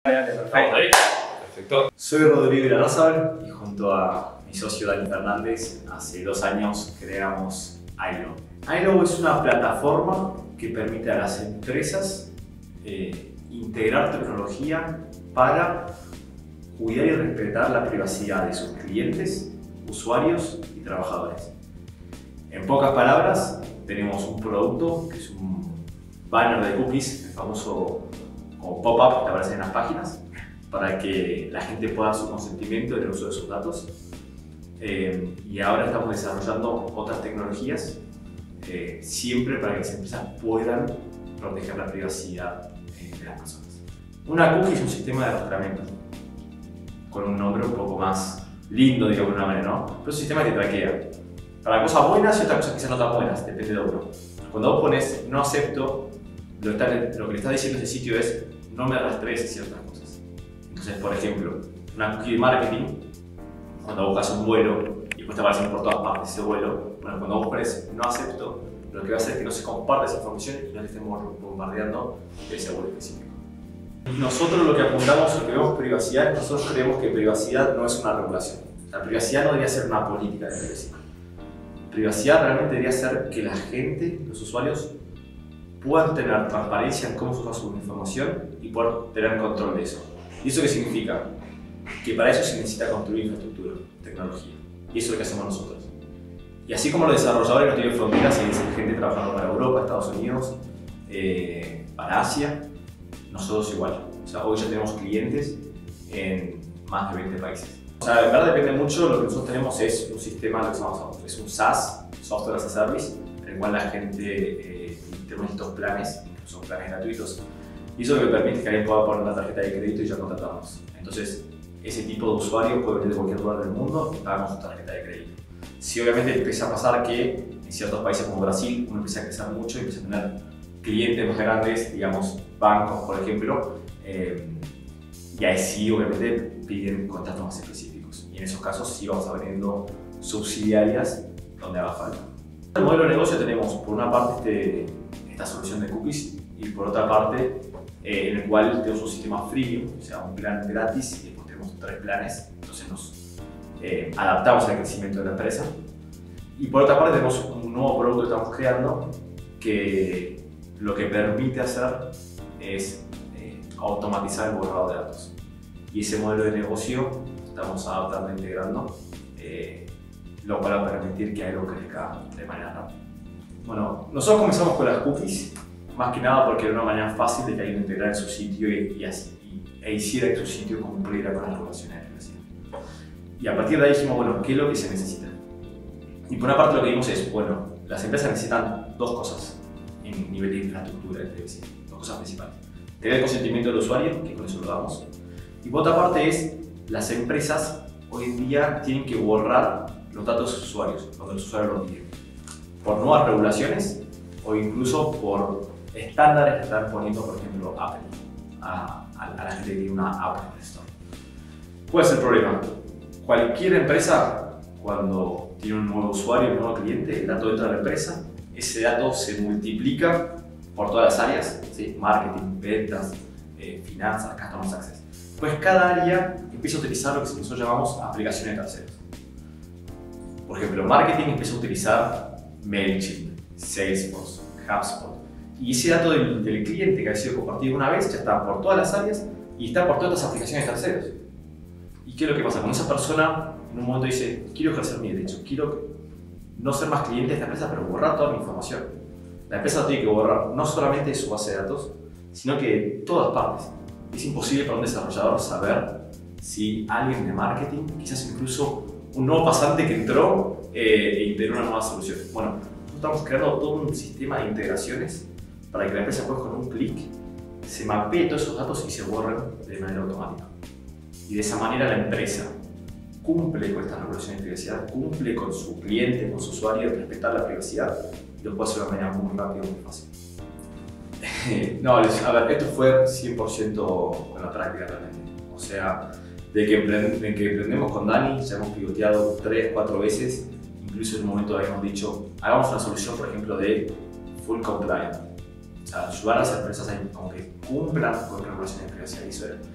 Perfecto. Soy Rodrigo Irarrázaval y junto a mi socio Dani Fernández hace 2 años creamos iLO. iLO es una plataforma que permite a las empresas integrar tecnología para cuidar y respetar la privacidad de sus clientes, usuarios y trabajadores. En pocas palabras, tenemos un producto que es un banner de cookies, el famoso como pop-up que aparece en las páginas, para que la gente pueda dar su consentimiento en el uso de sus datos. Y ahora estamos desarrollando otras tecnologías, siempre para que las empresas puedan proteger la privacidad de las personas. Una cookie es un sistema de arrastramiento, con un nombre un poco más lindo, digamos de una manera, ¿no? Pero es un sistema que traquea para cosas buenas y otras cosas quizás no tan buenas, depende de uno. Cuando vos pones no acepto, lo que le está diciendo ese sitio es no me rastrees ciertas cosas. Entonces, por ejemplo, una cookie de marketing, cuando buscas un vuelo y después te aparecen por todas partes ese vuelo, bueno, cuando vos pones no acepto, lo que va a hacer es que no se comparta esa información y no le estemos bombardeando ese vuelo específico. Nosotros lo que apuntamos, lo que vemos privacidad, nosotros creemos que privacidad no es una regulación. La privacidad no debería ser una política de privacidad. Privacidad realmente debería ser que la gente, los usuarios, puedan tener transparencia en cómo se usa su información y poder tener control de eso. ¿Y eso qué significa? Que para eso se necesita construir infraestructura, tecnología. Y eso es lo que hacemos nosotros. Y así como los desarrolladores no tienen fronteras y hay gente trabajando para Europa, Estados Unidos, para Asia, nosotros igual. O sea, hoy ya tenemos clientes en más de 20 países. O sea, en verdad depende mucho. Lo que nosotros tenemos es un sistema, lo que llamamos, es un SaaS, Software as a Service, en el cual la gente tenemos estos planes, son planes gratuitos, y eso lo que permite que alguien pueda poner una tarjeta de crédito y ya contratamos. Entonces, ese tipo de usuario puede venir de cualquier lugar del mundo y pagamos su tarjeta de crédito. Si obviamente empieza a pasar que en ciertos países como Brasil uno empieza a crecer mucho y empieza a tener clientes más grandes, digamos bancos por ejemplo, y ahí sí obviamente piden contratos más específicos. Y en esos casos sí vamos abriendo subsidiarias donde haga falta. En el modelo de negocio tenemos por una parte esta solución de cookies y por otra parte en el cual tenemos un sistema freemium, o sea un plan gratis y después tenemos 3 planes, entonces nos adaptamos al crecimiento de la empresa. Y por otra parte tenemos un nuevo producto que estamos creando que lo que permite hacer es automatizar el borrado de datos. Y ese modelo de negocio estamos adaptando e integrando, lo cual va a permitir que algo crezca de manera rápida. Bueno, nosotros comenzamos con las cookies, más que nada porque era una manera fácil de que alguien integrara en su sitio e hiciera que su sitio cumpliera con las regulaciones de privacidad. Y a partir de ahí dijimos, bueno, ¿qué es lo que se necesita? Y por una parte lo que vimos es, bueno, las empresas necesitan 2 cosas en nivel de infraestructura de privacidad, 2 cosas principales. Tener el consentimiento del usuario, que con eso lo damos. Y por otra parte es, las empresas hoy en día tienen que borrar los datos de sus usuarios, cuando los usuarios lo piden. Por nuevas regulaciones o incluso por estándares que están poniendo, por ejemplo, Apple, a la gente que tiene una Apple Store. ¿Cuál es el problema? Cualquier empresa, cuando tiene un nuevo usuario, un nuevo cliente, el dato entra a la empresa, ese dato se multiplica por todas las áreas, ¿sí? Marketing, ventas, finanzas, customer success. Pues cada área empieza a utilizar lo que nosotros llamamos aplicaciones de terceros. Por ejemplo, marketing empieza a utilizar MailChimp, Salesforce, HubSpot. Y ese dato del cliente que ha sido compartido una vez ya está por todas las áreas y está por todas las aplicaciones de terceros. ¿Y qué es lo que pasa? Cuando esa persona en un momento dice, quiero ejercer mi derecho, quiero no ser más cliente de esta empresa, pero borrar toda mi información. La empresa lo tiene que borrar no solamente de su base de datos, sino que de todas partes. Es imposible para un desarrollador saber si alguien de marketing, quizás incluso un nuevo pasante que entró e integró una nueva solución. Bueno, nosotros estamos creando todo un sistema de integraciones para que la empresa pueda con un clic se mapee todos esos datos y se borren de manera automática. Y de esa manera la empresa cumple con estas regulaciones de privacidad, cumple con su cliente, con su usuario, de respetar la privacidad y lo puede hacer de una manera muy rápida y muy fácil. No, a ver, esto fue 100% con la práctica realmente. O sea, de que emprendemos con Dani, ya hemos pivoteado 3, 4 veces, incluso en un momento habíamos dicho, hagamos una solución, por ejemplo, de full compliant. O sea, ayudar a las empresas a como que cumplan con regulaciones de privacidad. Y eso era.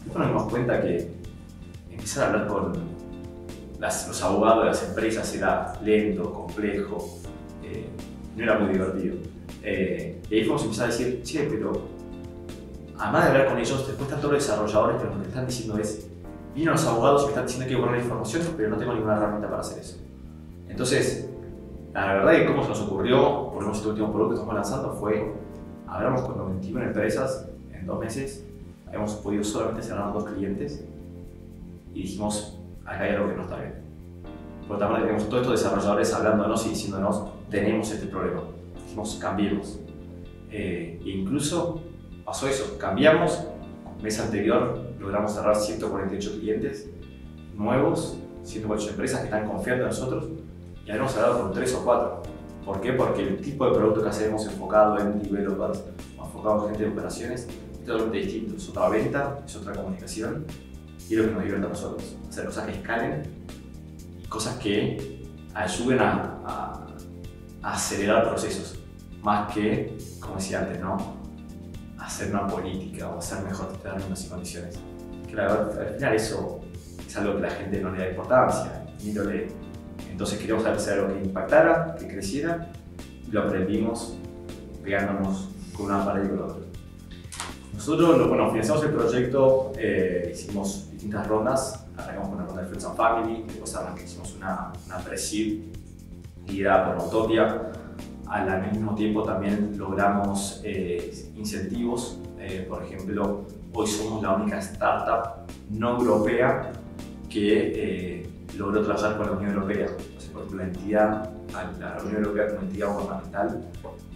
Después nos dimos cuenta que empezar a hablar con los abogados de las empresas era lento, complejo, no era muy divertido. Y ahí fuimos a empezar a decir, che, pero además de hablar con ellos, después están todos los desarrolladores que lo que me están diciendo es, vienen los abogados y me están diciendo que borrar la información, pero no tengo ninguna herramienta para hacer eso. Entonces, la verdad es que cómo se nos ocurrió, por lo menos este último producto que estamos lanzando fue, hablamos con 91 empresas en 2 meses, habíamos podido solamente cerrar 2 clientes y dijimos, acá hay algo que no está bien. Por lo tanto, tenemos todos estos desarrolladores hablándonos y diciéndonos, tenemos este problema. Dijimos, cambiemos. E incluso pasó eso, cambiamos, el mes anterior logramos cerrar 148 clientes nuevos, 148 empresas que están confiando en nosotros y habíamos hablado con 3 o 4. ¿Por qué? Porque el tipo de producto que hacemos enfocado en developers, enfocado en gente de operaciones, es totalmente distinto. Es otra venta, es otra comunicación y es lo que nos divierte a nosotros. Hacer cosas que escalen y cosas que ayuden a acelerar procesos, más que, como decía antes, ¿no? Hacer una política o hacer mejor términos y condiciones. Que la verdad, al final eso es algo que la gente no le da importancia, ni lo lee. Entonces queríamos hacer algo que impactara, que creciera, y lo aprendimos pegándonos con una pared y con otra. Nosotros, bueno, financiamos el proyecto, hicimos distintas rondas, arrancamos con una ronda de Friends and Family, después hicimos una pre-seed liderada por Utopia. Al mismo tiempo también logramos incentivos, por ejemplo, hoy somos la única startup no europea que logró trabajar con la Unión Europea. O sea, por ejemplo, la Unión Europea como entidad gubernamental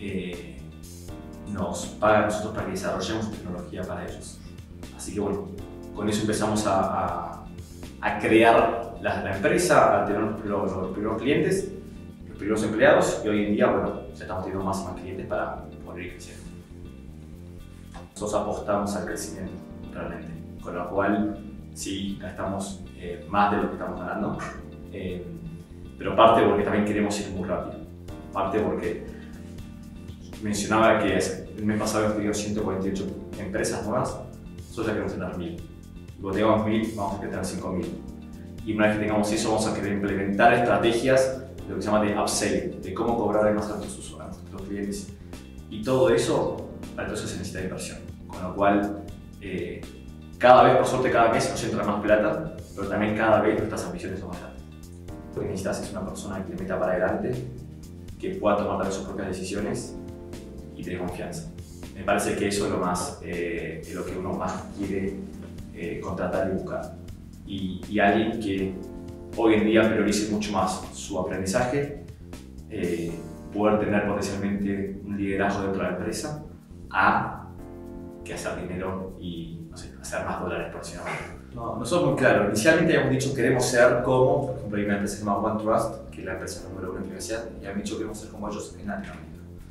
nos paga a nosotros para que desarrollemos tecnología para ellos. Así que bueno, con eso empezamos a crear la empresa, a tener los primeros clientes, los primeros empleados y hoy en día, bueno, ya estamos teniendo más y más clientes para poder ir creciendo. Nosotros apostamos al crecimiento realmente, con lo cual sí gastamos más de lo que estamos ganando, pero parte porque también queremos ir muy rápido, parte porque mencionaba que el mes pasado hemos tenido 148 empresas nuevas, nosotros ya queremos tener 1000. Y cuando tengamos 1000 vamos a querer tener 5000. Y una vez que tengamos eso vamos a querer implementar estrategias, lo que se llama de upselling, de cómo cobrar más a nuestros usuarios, a nuestros clientes. Y todo eso, para todo eso se necesita inversión, con lo cual cada vez, por suerte, cada mes nos entra más plata, pero también cada vez nuestras ambiciones son más grandes. Lo que necesitas es una persona que le meta para adelante, que pueda tomar también sus propias decisiones y tener confianza. Me parece que eso es lo que uno más quiere contratar y buscar. Y alguien que hoy en día priorice mucho más su aprendizaje, poder tener potencialmente un liderazgo dentro de la empresa, que hacer dinero y no sé, hacer más dólares próximamente. No, nosotros muy claro, inicialmente habíamos dicho queremos ser como, por ejemplo, hay una empresa que se llama OneTrust, que es la empresa número 1 en privacidad, y habíamos dicho queremos ser como ellos en Latinoamérica.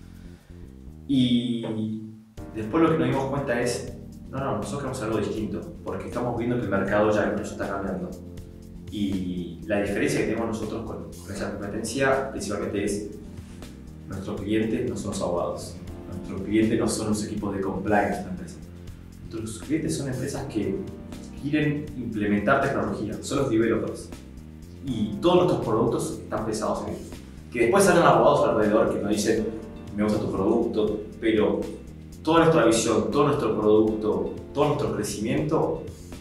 Y después lo que nos dimos cuenta es, no, nosotros queremos algo distinto, porque estamos viendo que el mercado ya incluso está cambiando. Y la diferencia que tenemos nosotros con esa competencia principalmente es nuestros clientes no son los abogados, nuestros clientes no son los equipos de compliance de la empresa. Nuestros clientes son empresas que quieren implementar tecnología, son los developers. Y todos nuestros productos están pensados en ellos. Que después salen abogados alrededor que nos dicen, me gusta tu producto, pero toda nuestra visión, todo nuestro producto, todo nuestro crecimiento,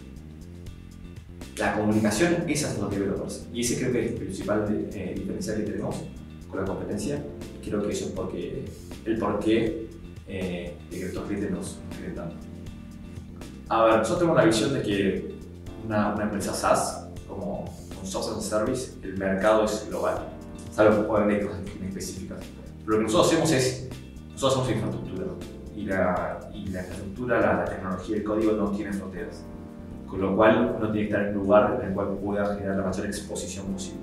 la comunicación es hacia los developers. Y ese creo que es el principal diferencial que tenemos con la competencia. Y creo que eso es el porqué de que nuestros clientes nos quieren tanto. A ver, nosotros tenemos la visión de que una empresa SaaS, como un software as a service, el mercado es global. Salvo obviamente hay cosas específicas. Pero lo que nosotros hacemos hacemos infraestructura. Y la infraestructura, la tecnología, el código no tiene fronteras. Con lo cual uno tiene que estar en un lugar en el cual pueda generar la mayor exposición posible.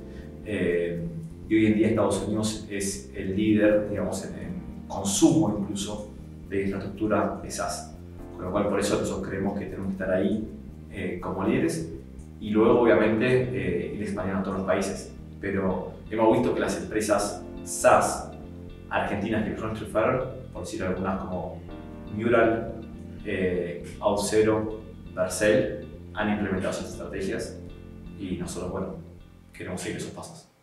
Y hoy en día Estados Unidos es el líder, digamos, en consumo incluso de infraestructura de SaaS. Con lo cual por eso nosotros creemos que tenemos que estar ahí como líderes y luego obviamente ir expandiendo a todos los países. Pero hemos visto que las empresas SaaS argentinas que nos triunfaron, por decir algunas como Mural, Auth0, Vercel han implementado esas estrategias y nosotros, bueno, queremos seguir esos pasos.